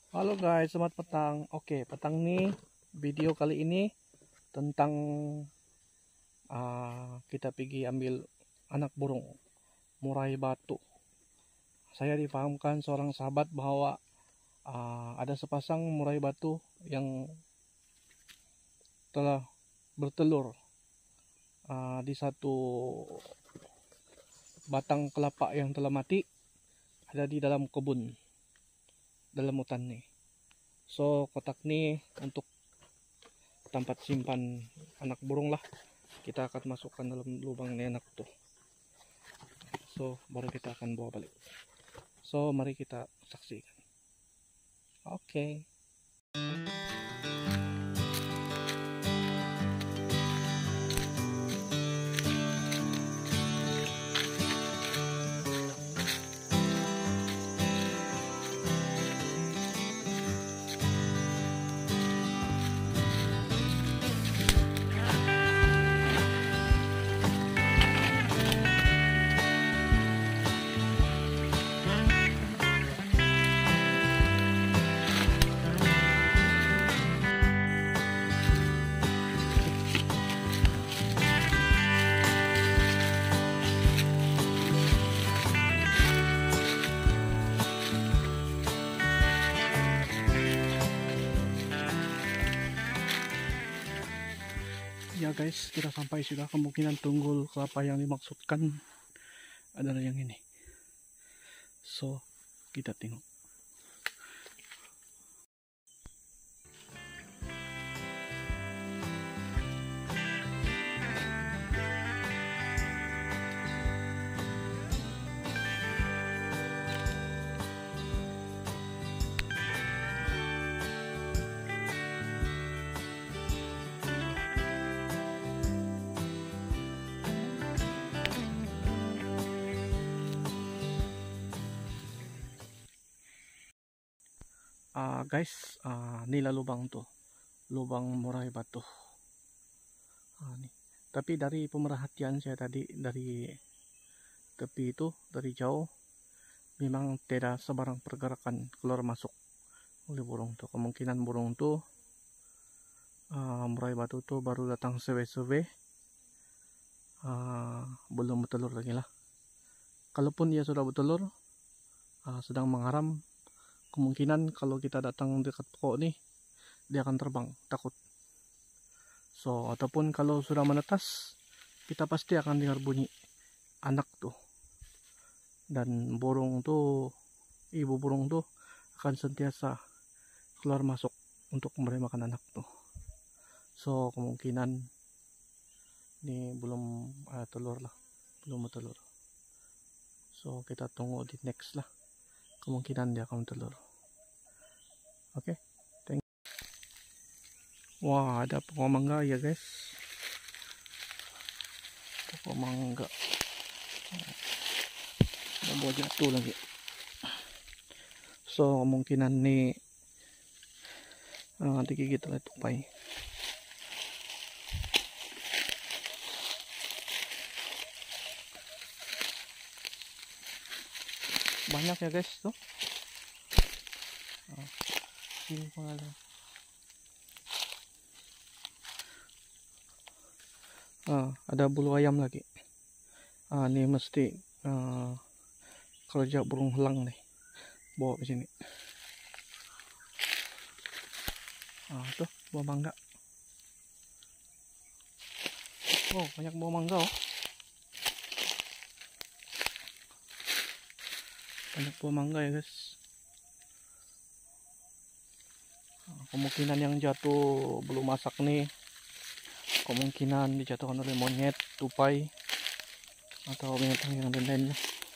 Halo guys, selamat petang. Oke, petang nih video kali ini tentang kita pergi ambil anak burung murai batu. Saya dipahamkan seorang sahabat bahwa ada sepasang murai batu yang telah bertelur di satu batang kelapa yang telah mati, ada di dalam kebun, dalam hutan nih. So kotak nih untuk tempat simpan anak burung lah, kita akan masukkan dalam lubang ini anak tuh. So baru kita akan bawa balik. So mari kita saksikan. Oke. Ya guys, kita sampai sudah. Kemungkinan tunggul kelapa yang dimaksudkan adalah yang ini. So kita tengok. Guys, nila lubang tuh, lubang murai batu. Nih. Tapi dari pemerhatian saya tadi dari tepi itu, dari jauh, memang tidak sebarang pergerakan keluar masuk oleh burung tuh. Kemungkinan burung tuh murai batu tuh baru datang sewe-sewe, belum bertelur lagi lah. Kalaupun dia sudah bertelur, sedang mengaram, kemungkinan kalau kita datang dekat pokok nih, dia akan terbang, takut. So ataupun kalau sudah menetas, kita pasti akan dengar bunyi anak tuh. Dan burung tuh, ibu burung tuh akan sentiasa keluar masuk untuk memberi makan anak tuh. So kemungkinan ini belum telur lah, belum bertelur. So kita tunggu di next lah, kemungkinan dia akan telur. Oke, thank you. Wah, ada pokok mangga ya guys, pokok mangga. Ada buah jatuh lagi. So kemungkinan nih digigit oleh tupai. Banyak ya guys tuh. Ini pengalam. Ada bulu ayam lagi. Ini mesti kerja burung helang nih, bawa ke sini. Tuh buah mangga. Oh, banyak buah mangga oh. Banyak buah mangga ya guys. Kemungkinan yang jatuh belum masak nih, kemungkinan dijatuhkan oleh monyet, tupai, atau binatang yang lain-lainnya.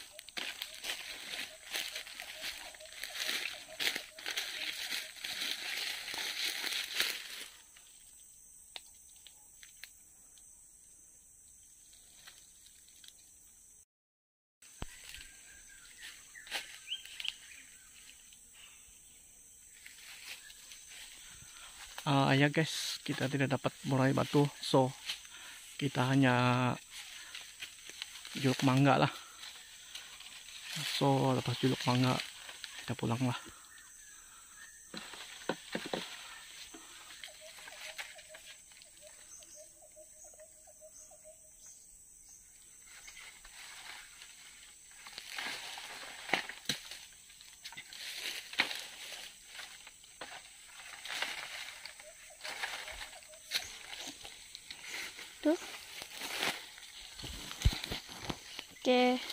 Ya guys, kita tidak dapat murai batu, so kita hanya juluk mangga lah. So lepas juluk mangga kita pulang lah. Tuh. Oke.